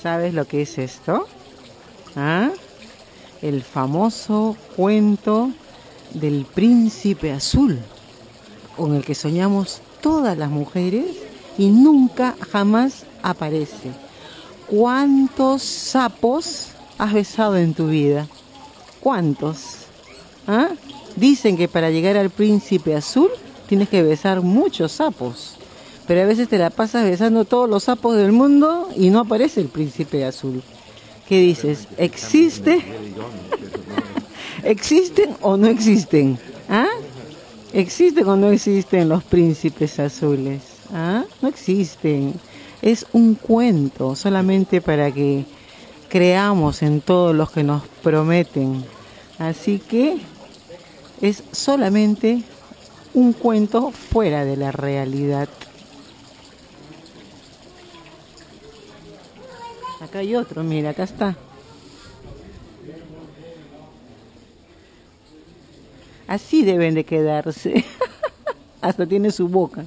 ¿Sabes lo que es esto? ¿Ah? El famoso cuento del príncipe azul, con el que soñamos todas las mujeres y nunca jamás aparece. ¿Cuántos sapos has besado en tu vida? ¿Cuántos? ¿Ah? Dicen que para llegar al príncipe azul tienes que besar muchos sapos, pero a veces te la pasas besando todos los sapos del mundo y no aparece el príncipe azul. ¿Qué dices? ¿Existe? ¿Existen o no existen? ¿Ah? ¿Existen o no existen los príncipes azules? ¿Ah? No existen. Es un cuento solamente para que creamos en todos los que nos prometen. Así que es solamente un cuento fuera de la realidad. Acá hay otro, mira, acá está. Así deben de quedarse. Hasta tiene su boca.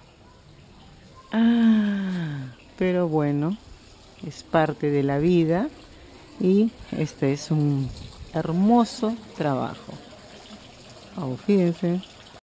Pero bueno, es parte de la vida y este es un hermoso trabajo. Oh, fíjense.